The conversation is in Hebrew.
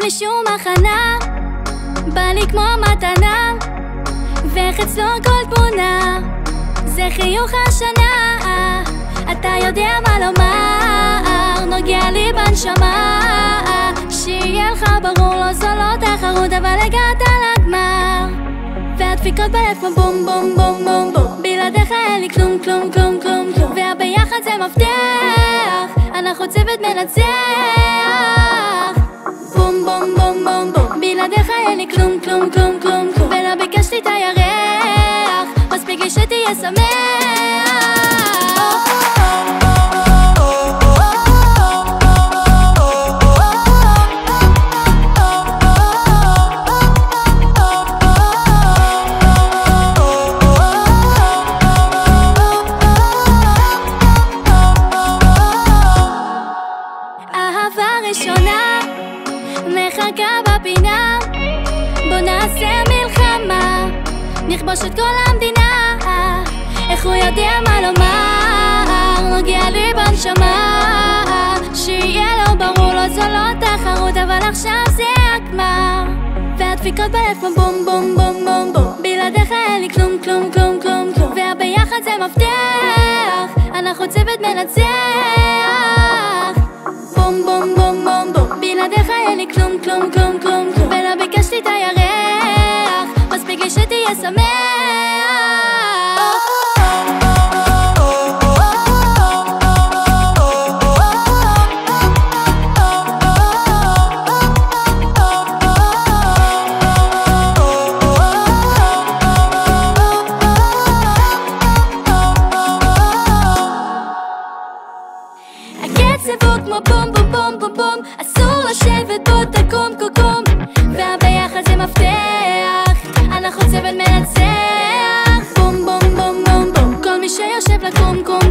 משום הכנה, בא לי כמו מתנה, ואיך אצלו כל תמונה זה חיוך השנה. אתה יודע מה לומר, נוגע לי בנשמה, שיהיה לך ברור, לא זו לא תחרות, אבל הגעת לגמר. והדפיקות בלב כמו בום בום בום בום בום, בלעדיך אין לי כלום כלום כלום כלום כלום, והביחד זה מפתח, אנחנו צוות מנצח. בום בום בום בום בום, בלעדיך אין לי כלום כלום כלום כלום כלום, ולא ביקשתי את הירח, מספיק לי שתהיה שמח. ראשונה מחכה בפינה, בוא נעשה מלחמה, נכבוש את כל המדינה. איך הוא יודע מה לומר, נוגע לי בנשמה, שיהיה לו ברור, לא זו לא תחרות, אבל עכשיו זה הגמר. והדפיקות בלב כמו בום בום בום בום בום, בלעדיך אין לי כלום כלום כלום כלום כלום, והביחד זה מפתח, אנחנו צוות מנצח. בום בום בום בום בום, בלעדיך אין לי כלום כלום כלום כלום כלום, ולא ביקשתי את הירח, מספיק לי שתהיה שמח. הקצב הוא כמו בום בום בום בום בום, אסור לשבת בו תקום קוקום, והביחד זה מפתח, אנחנו צוות מנצח. בום בום בום בום בום, כל מי שיושב לקום קום